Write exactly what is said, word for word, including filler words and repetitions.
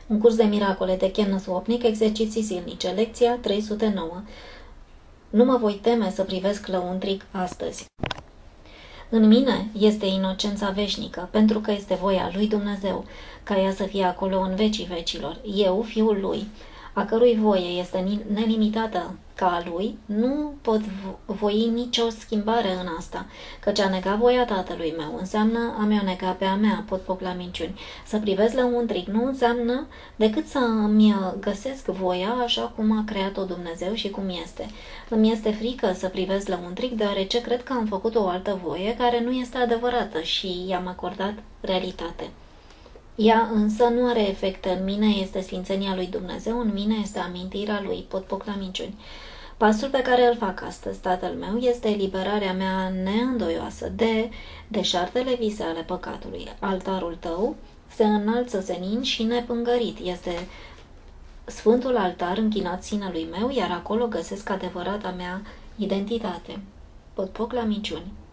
Un curs de miracole de Kenneth Wapnick, exerciții zilnice, lecția trei sute nouă. Nu mă voi teme să privesc lăuntric astăzi. În mine este inocența veșnică, pentru că este voia lui Dumnezeu, ca ea să fie acolo în vecii vecilor. Eu, fiul lui, a cărui voie este nelimitată ca a lui, nu pot voi nicio schimbare în asta, căci a nega voia tatălui meu înseamnă a mea nega pe a mea, pot pocla minciuni. Să privesc lăuntric nu înseamnă decât să îmi găsesc voia așa cum a creat-o Dumnezeu și cum este. Îmi este frică să privesc lăuntric, deoarece cred că am făcut o altă voie care nu este adevărată și i-am acordat realitate. Ea însă nu are efecte. În mine este sfințenia lui Dumnezeu, în mine este amintirea lui, pot pocla minciuni. Pasul pe care îl fac astăzi, tatăl meu, este eliberarea mea neîndoioasă de deșartele vise ale păcatului. Altarul tău se înalță senin și nepângărit. Este sfântul altar închinat sinelui meu, iar acolo găsesc adevărata mea identitate. Pot pocla minciuni.